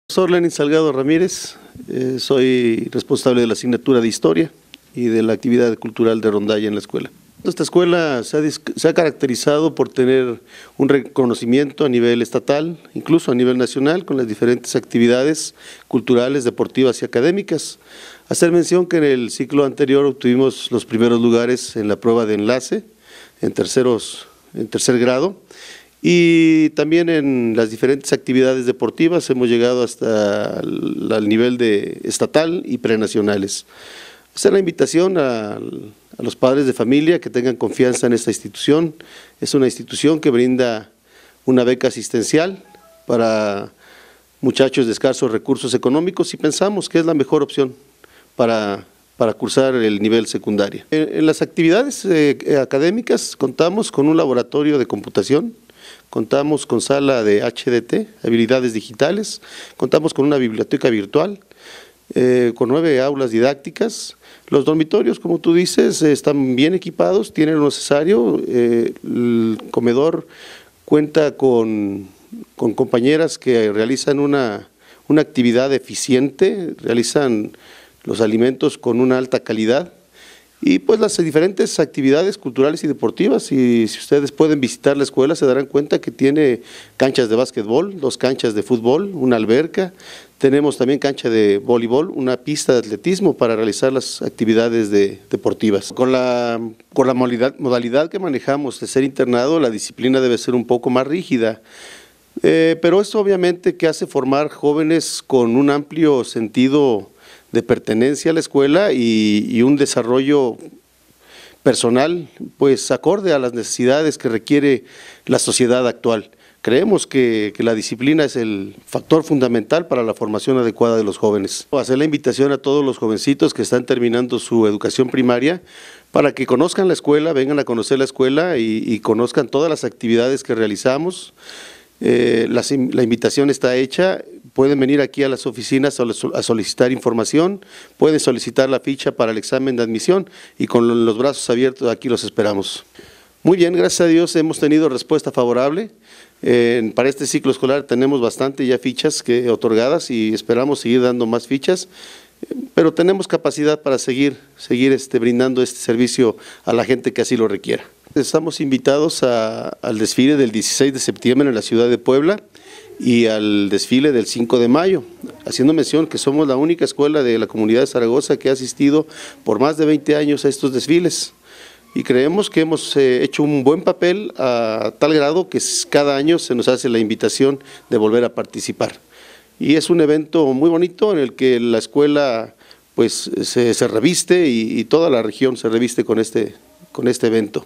Soy Lenin Salgado Ramírez, soy responsable de la asignatura de Historia y de la actividad cultural de rondalla en la escuela. Esta escuela se ha caracterizado por tener un reconocimiento a nivel estatal, incluso a nivel nacional, con las diferentes actividades culturales, deportivas y académicas. Hacer mención que en el ciclo anterior obtuvimos los primeros lugares en la prueba de enlace, en tercer grado, y también en las diferentes actividades deportivas hemos llegado hasta el nivel de estatal y prenacionales. Hacer la invitación a los padres de familia que tengan confianza en esta institución. Es una institución que brinda una beca asistencial para muchachos de escasos recursos económicos y pensamos que es la mejor opción para cursar el nivel secundario. En las actividades académicas contamos con un laboratorio de computación, contamos con sala de HDT, habilidades digitales, contamos con una biblioteca virtual, con 9 aulas didácticas. Los dormitorios, como tú dices, están bien equipados, tienen lo necesario. El comedor cuenta con compañeras que realizan una actividad eficiente, realizan los alimentos con una alta calidad y pues las diferentes actividades culturales y deportivas. Y si ustedes pueden visitar la escuela se darán cuenta que tiene canchas de básquetbol, 2 canchas de fútbol, una alberca, tenemos también cancha de voleibol, una pista de atletismo para realizar las actividades deportivas. Con la modalidad que manejamos de ser internado, la disciplina debe ser un poco más rígida, pero esto obviamente que hace formar jóvenes con un amplio sentido de pertenencia a la escuela y un desarrollo personal pues acorde a las necesidades que requiere la sociedad actual. Creemos que la disciplina es el factor fundamental para la formación adecuada de los jóvenes. Hacer la invitación a todos los jovencitos que están terminando su educación primaria para que conozcan la escuela, vengan a conocer la escuela y conozcan todas las actividades que realizamos. La invitación está hecha, pueden venir aquí a las oficinas a solicitar información, pueden solicitar la ficha para el examen de admisión y con los brazos abiertos aquí los esperamos. Muy bien, gracias a Dios hemos tenido respuesta favorable. Para este ciclo escolar tenemos bastante ya fichas otorgadas y esperamos seguir dando más fichas, pero tenemos capacidad para seguir brindando este servicio a la gente que así lo requiera. Estamos invitados al desfile del 16 de septiembre en la ciudad de Puebla y al desfile del 5 de mayo, haciendo mención que somos la única escuela de la comunidad de Zaragoza que ha asistido por más de 20 años a estos desfiles. Y creemos que hemos hecho un buen papel a tal grado que cada año se nos hace la invitación de volver a participar. Y es un evento muy bonito en el que la escuela pues se reviste y toda la región se reviste con este evento.